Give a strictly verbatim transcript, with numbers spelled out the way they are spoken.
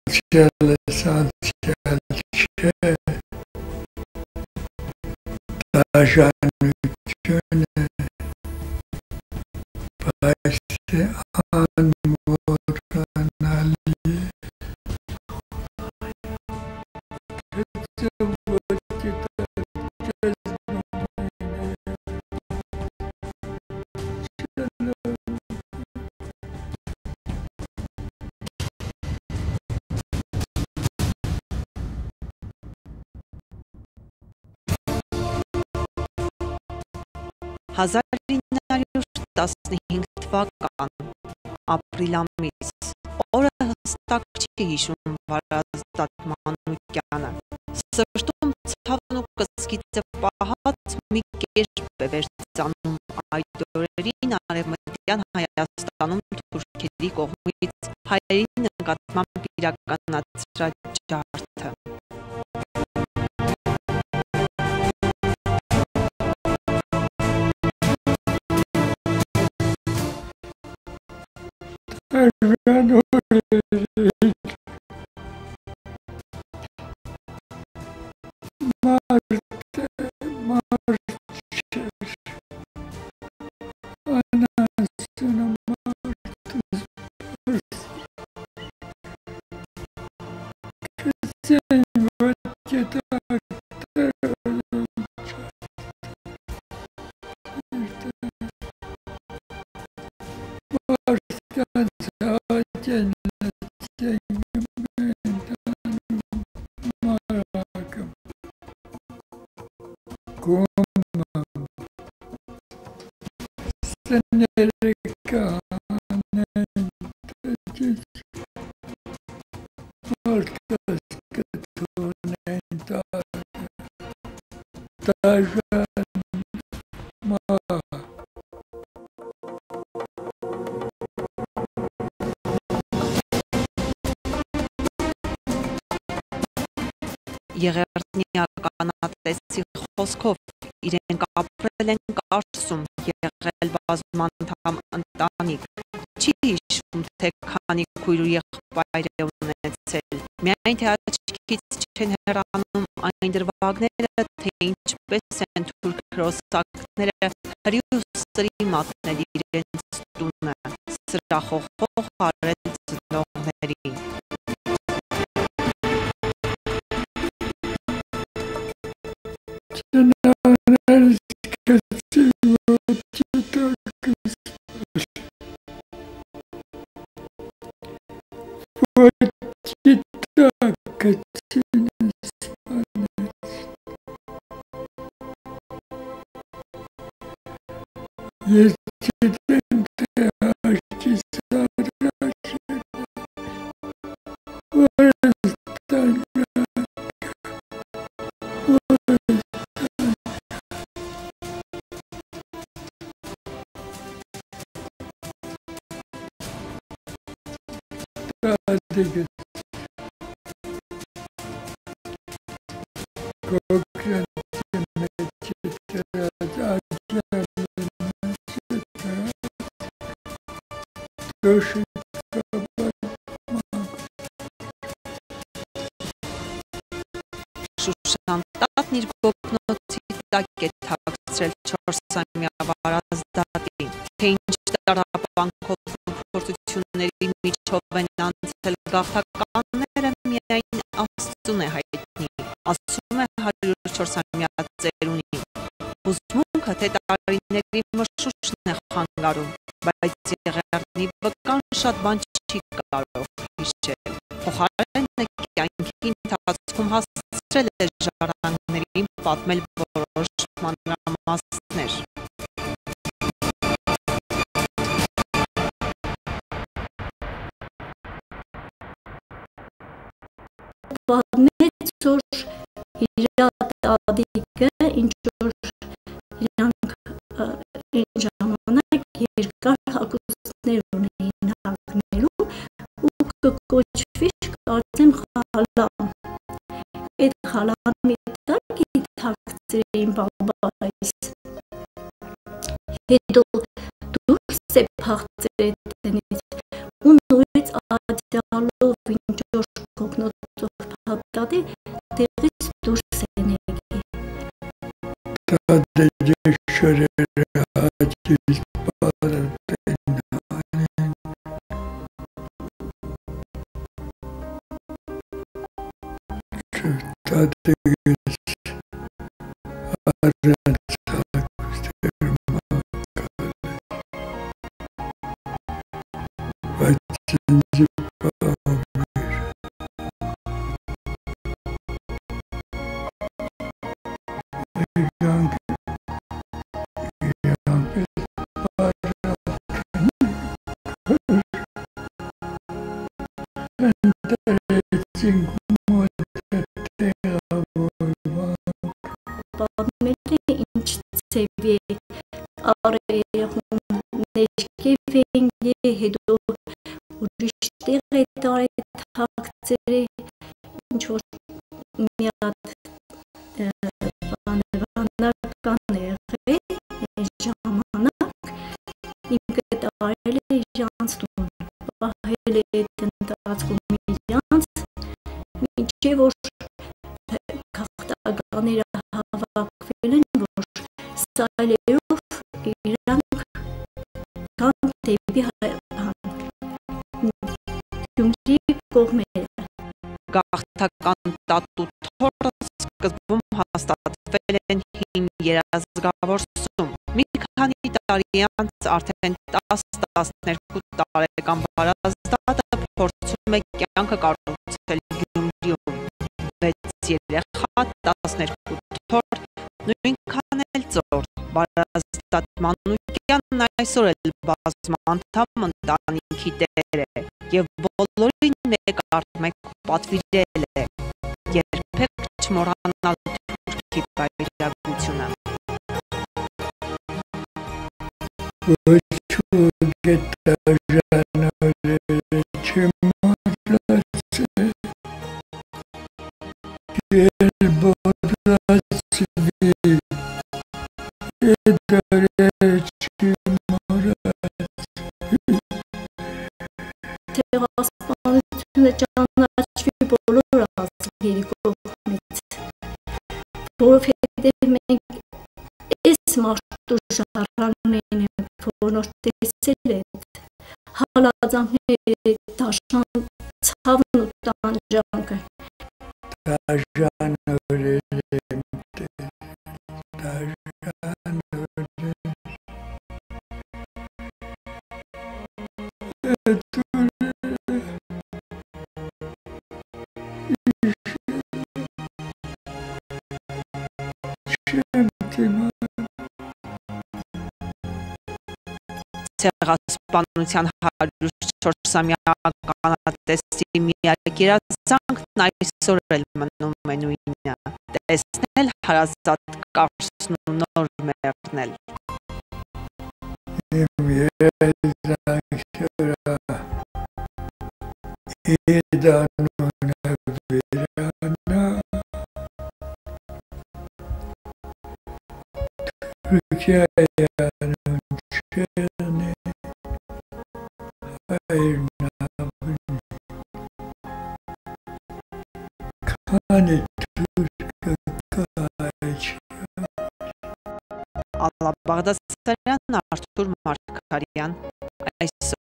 esensyal չէ դաշնությունը, բայց անմոռանալի է։ հազար ինը հարյուր տասնհինգ թվական ապրիլ ամիս, օրը հստակ չի հիշում վարազդատման ուկյանը, սրտում ցավն ու կսկիծը պահած մի կերպ է վերծանում այդ օրերին արևմտյան Հայաստանում թուրքերի կողմից հայերի նկատմամբ իրականացրած ջարդը։ Դաշնորեն մարդ մարդ չէր, անասունը մարդ կսեն վատետար Եղերնի ականատեսի խոսքով իրենք ապրել են Կարսում, եղել բազմանդամ ընտանիք, չի հիշում, թե քանի քույր ու եղբայր է ունեցել, միայն թե աչքից չեն հեռանում այն դրվագները, թե ինչպես են թուրք հրոսակները հրի ու սրի մատնել իրենց տունը, սրախողող արել ծնողներին։ Ծնողներս կծին ոչիտակս ոչիտակցին սպանեց, ես գիտեմ, թե աչքիս առաջ Digga. Koken Շուշանտատն իր գոգնոցի տակ է թաքցրել չորսամյա վարազդատին, թե ինչ տարապանքով ու փորձությունների միջով են անցել գաղթականները միայն Աստծուն է հայտնի, ասում է հարյուր չորսամյա ծերունին։ Հուզմունքը թե տարիների մշուշն է խանգարում, բայց եղեռնի վկան շատ բան չի կարող հիշել, փոխարենն է կյանքի ընթացքում հասցրել է ժառանգներին պատմել որոշ մանրամասներ։ Պատմեց, որ իր տատիկը ինչ-որ իրանք այն ժամանակ երկար հագուստներ ունեին հագնելու ու կկոչվի կարծեմ խալամ։ Այդ խալամի տակ թաքցրին բաբայիս։ Հետո դուրս է փախցրել տնից ու նորից ադյալով ինչ-որ այդտեղից դուրս են եկել։ Sadece şöyle aciz bağırdım. Tadınız aransak sırmak Vacıncı bağır Yank Yank Enteresin Պատմել է ինչ ծևի է արերեղում ներկևեն է հետո ուրիշ տեղ է տարել թակցեր է ինչ որ մի հատ բանական եղե ժամանակ ինքը տարել է իրանց տուն պահել է տնտածքում իրանց մինչև որ քաղաքականները հավաքվել են, որ սայլերով իրանք կան դեպի Գյումրի կողմերը։ Գաղթական տատուտորը սկզբում հաստատվել են հին երազգավորսում։ Մի քանի տարի անց արդեն տասը-տասներկու տարեկան Վարազդատը փորձում է կյանքը կառուցել Գյումրիում։ Վեց երեխա, տասներկու թոռ, նույնքան էլ ծոր։ Վարազդատ Մանուկյանն այսօր էլ բազմանդամ ընտանիքի տեր է և բոլորին մեկ առ մեկ պատվիրել է երբեք չմոռանալ թուրքի բայրագությունը։ Ոչու գետաժանորը չմարացե Երբորացվի Եդարե չմարացվի Ցեղասպանությունը ճանաչվի բոլոր ազգերի կողմից, որովհետև մենք այս մարդու ժառանգներին ենք, որ տեսել են հալածանքները, դաշան ցավն ու տանջանքը։ Դաժանորը Դաժանորը Ցեղասպանության հարյուրչորսամյա ականատեսի միակերազանքն այսօր էլ մնում է նույնը՝ տեսնել հարազատ Կարսն ու նոր մեռնել։ Իմ երազանքները իդանունը վերանա Թուրքիայանը չենի հայրնավնի Քանի թուրքը կայչ Ալլա Բաղդասարյան, Արթուր Մարգարյան, այսօր